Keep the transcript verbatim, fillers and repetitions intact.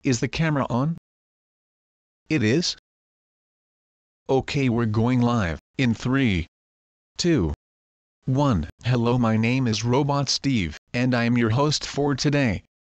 Is the camera on? It is? Okay, we're going live, in three, two, one. Hello, my name is Robot Steve, and I am your host for today.